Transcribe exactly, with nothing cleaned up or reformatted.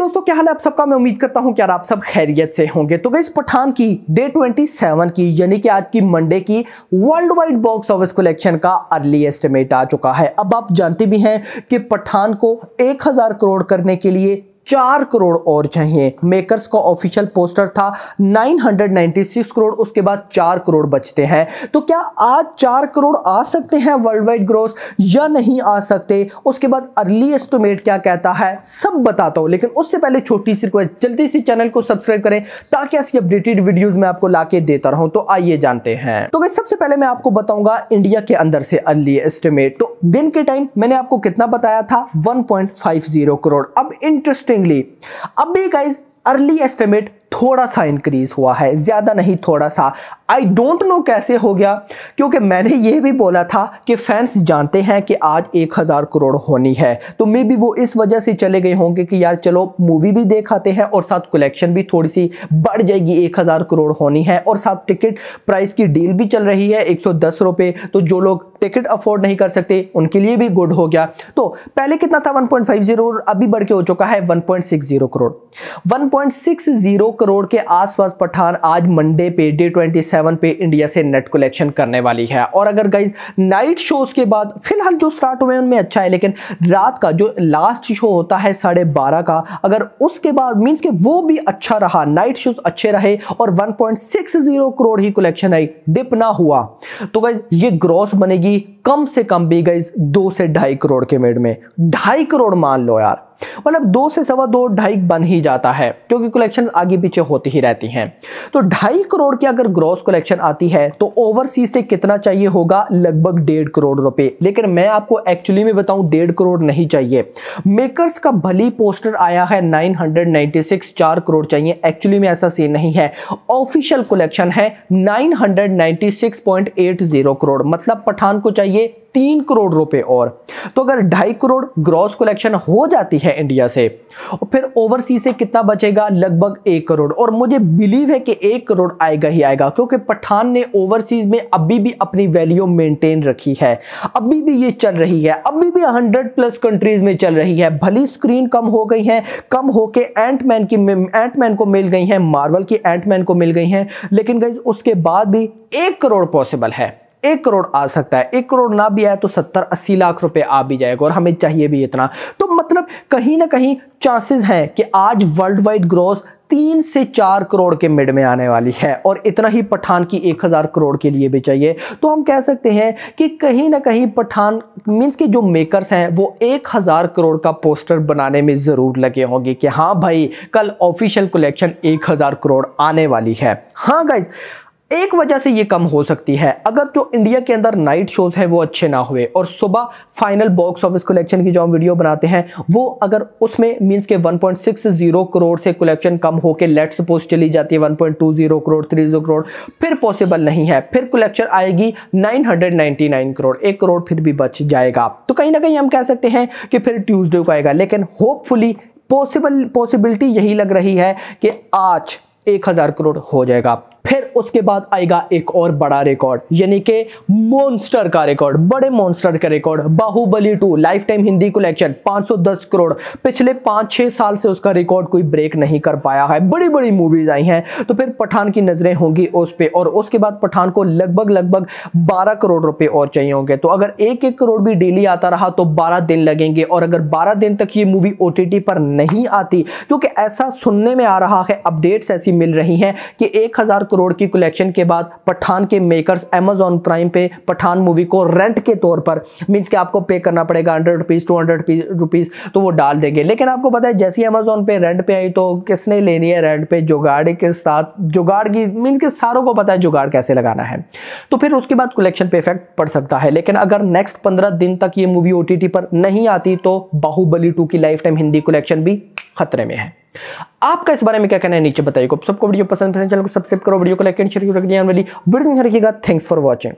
दोस्तों, क्या हाल है आप सबका। मैं उम्मीद करता हूं कि यार आप सब खैरियत से होंगे। तो गाइस, पठान की डे सत्ताईस की यानी कि आज की मंडे की world wide box office collection का अर्ली एस्टिमेट आ चुका है। अब आप जानते भी हैं कि पठान को एक हज़ार करोड़ करने के लिए चार करोड़ और चाहिए। मेकर्स का ऑफिशियल पोस्टर था नौ सौ छियानवे करोड़, उसके बाद चार करोड़ बचते हैं। तो क्या आज चार करोड़ आ सकते हैं वर्ल्ड वाइड ग्रोस या नहीं आ सकते, उसके बाद अर्ली एस्टिमेट क्या कहता है, सब बताता हूं। लेकिन उससे पहले छोटी सी रिक्वेस्ट, जल्दी से चैनल को सब्सक्राइब करें ताकि ऐसी अपडेटेड वीडियोस मैं आपको लाके देता रहूं। तो आइए जानते हैं। तो गाइस, सबसे पहले मैं आपको बताऊंगा इंडिया के अंदर से अर्ली एस्टिमेट। तो दिन के टाइम मैंने आपको कितना बताया था, एक पॉइंट पाँच ज़ीरो करोड़। अब इंटरेस्टिंग अभी गाइस अर्ली एस्टिमेट थोड़ा सा इंक्रीज हुआ है, ज्यादा नहीं थोड़ा सा। आई डोंट नो कैसे हो गया, क्योंकि मैंने ये भी बोला था कि फैंस जानते हैं कि आज एक हज़ार करोड़ होनी है, तो मे बी वो इस वजह से चले गए होंगे कि यार चलो मूवी भी देख आते हैं और साथ कलेक्शन भी थोड़ी सी बढ़ जाएगी, एक हज़ार करोड़ होनी है। और साथ टिकट प्राइस की डील भी चल रही है एक सौ दस रुपये, तो जो लोग टिकट अफोर्ड नहीं कर सकते उनके लिए भी गुड हो गया। तो पहले कितना था, एक पॉइंट पाँच ज़ीरो, अभी बढ़ के हो चुका है एक पॉइंट छह ज़ीरो करोड़। एक पॉइंट छह ज़ीरो करोड़ के आसपास पठान आज मंडे पे डे सत्ताईस पे इंडिया से नेट कलेक्शन करने वाली है। और अगर गाइज नाइट शोज के बाद फिलहाल जो स्टार्ट हुए उनमें अच्छा है, लेकिन रात का जो लास्ट शो होता है साढ़े बारह का, अगर उसके बाद मींस के वो भी अच्छा रहा, नाइट शोज अच्छे रहे और एक पॉइंट छह ज़ीरो करोड़ ही कलेक्शन आई, डिप ना हुआ, तो गाइज ये ग्रॉस बनेगी कम से कम भी गाइज दो से ढाई करोड़ के मिड में। ढाई करोड़ मान लो यार, मतलब दो से सवा दो ढाई बन ही जाता है, क्योंकि कलेक्शन आगे पीछे होती ही रहती हैं। तो ढाई करोड़ की अगर ग्रॉस कलेक्शन आती है तो ओवरसीज से कितना चाहिए होगा, लगभग डेढ़ करोड़ रुपए। लेकिन मैं आपको एक्चुअली में बताऊं, डेढ़ करोड़ नहीं चाहिए। मेकर्स का भली पोस्टर आया है नौ सौ छियानवे, चार करोड़ चाहिए, एक्चुअली में ऐसा सीन नहीं है। ऑफिशियल कलेक्शन है नौ सौ छियानवे पॉइंट आठ ज़ीरो करोड़, मतलब पठान को चाहिए तीन करोड़ रुपए और। तो अगर ढाई करोड़ ग्रॉस कलेक्शन हो जाती है इंडिया से, और फिर ओवरसीज से कितना बचेगा, लगभग एक करोड़। और मुझे बिलीव है कि एक करोड़ आएगा ही आएगा, क्योंकि पठान ने ओवरसीज में अभी भी अपनी वैल्यू मेंटेन रखी है, अभी भी ये चल रही है, अभी भी हंड्रेड प्लस कंट्रीज में चल रही है। भली स्क्रीन कम हो गई है, कम होके एंटमैन की एंटमैन को मिल गई है, मार्वल की एंटमैन को मिल गई हैं, लेकिन गाइस उसके बाद भी एक करोड़ पॉसिबल है, एक करोड़ आ सकता है। एक करोड़ ना भी आए तो सत्तर अस्सी लाख रुपए आ भी जाएगा, और हमें चाहिए भी इतना। तो मतलब कहीं ना कहीं चांसेस हैं कि आज वर्ल्ड वाइड ग्रॉस तीन से चार करोड़ के मिड में आने वाली है, और इतना ही पठान की एक हज़ार करोड़ के लिए भी चाहिए। तो हम कह सकते हैं कि कहीं ना कहीं पठान मींस के जो मेकर्स हैं वो एक हज़ार करोड़ का पोस्टर बनाने में ज़रूर लगे होंगे कि हाँ भाई कल ऑफिशियल कलेक्शन एक हज़ार करोड़ आने वाली है। हाँ गाइज, एक वजह से ये कम हो सकती है, अगर जो इंडिया के अंदर नाइट शोज है वो अच्छे ना हुए, और सुबह फाइनल बॉक्स ऑफिस कलेक्शन की जो हम वीडियो बनाते हैं वो अगर उसमें मींस के एक पॉइंट छह ज़ीरो करोड़ से कलेक्शन कम होके लेट्स सपोज चली जाती है एक पॉइंट दो ज़ीरो करोड़, तीस करोड़, फिर पॉसिबल नहीं है। फिर कलेक्शन आएगी नौ सौ निन्यानवे करोड़, एक करोड़ फिर भी बच जाएगा। तो कहीं ना कहीं हम कह सकते हैं कि फिर ट्यूसडे को आएगा, लेकिन होपफुली पॉसिबल पॉसिबिलिटी यही लग रही है कि आज एक हज़ार करोड़ हो जाएगा। फिर उसके बाद आएगा एक और बड़ा रिकॉर्ड, यानी कि मॉन्स्टर का रिकॉर्ड, बड़े मॉन्स्टर का record, Baahubali two lifetime Hindi collection पाँच सौ दस करोड़। पिछले पाँच छः साल से उसका रिकॉर्ड कोई ब्रेक नहीं कर पाया है, बड़ी बड़ी मूवीज आई हैं। तो फिर पठान की नजरें होंगी उस पे, और उसके बाद पठान को लगभग लगभग बारह करोड़ रुपए और चाहिए होंगे। तो अगर एक एक करोड़ भी डेली आता रहा तो बारह दिन लगेंगे, और अगर बारह दिन तक ये मूवी ओटीटी पर नहीं आती, क्योंकि ऐसा सुनने में आ रहा है, अपडेट्स ऐसी मिल रही हैं कि एक हजार करोड़ की कलेक्शन के बाद पठान के मेकर्स अमेज़न प्राइम पे पठान मूवी को रेंट के तौर पर मींस कि आपको पे करना पड़ेगा hundred rupees two hundred rupees, तो वो डाल देंगे। लेकिन आपको पता है जैसी अमेज़न पे रेंट पे आई तो किसने लेनी है रेंट पे, जुगाड़ के साथ, जुगाड़ की मींस के सारों को पता है जुगाड़ कैसे लगाना है। तो फिर उसके बाद कलेक्शन पे इफेक्ट पड़ सकता है। लेकिन अगर नेक्स्ट पंद्रह दिन तक ये मूवी ओटीटी पर नहीं आती तो बाहुबली टू की लाइफ टाइम हिंदी कलेक्शन भी खतरे में है। आपका इस बारे में क्या कहना है नीचे बताइए। सबको वीडियो पसंद है चैनल को सब्सक्राइब करो, वीडियो को लाइक एंड शेयर करो, वीडियो रखिएगा। Thanks for watching.